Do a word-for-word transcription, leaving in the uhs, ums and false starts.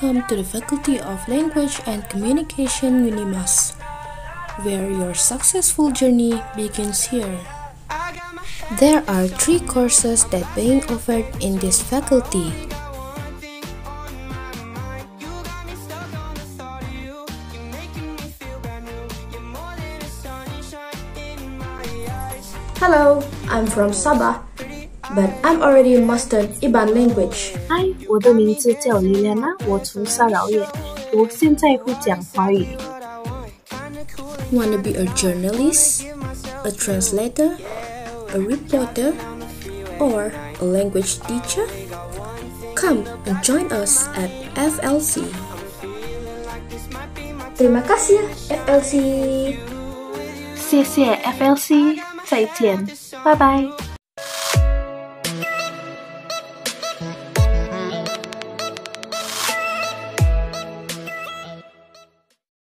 welcome to the Faculty of Language and Communication UNIMAS, where your successful journey begins here. There are three courses that being offered in this faculty. Hello, I'm from Sabah, but I'm already mastered Iban language. 嗨，我的名字叫 Liliana， 我从沙劳越，我现在会讲华语。 Wanna be a journalist, a translator, a reporter, or a language teacher? Come and join us at F L C. Terima kasih F L C. 谢谢 F L C， 再见，拜拜。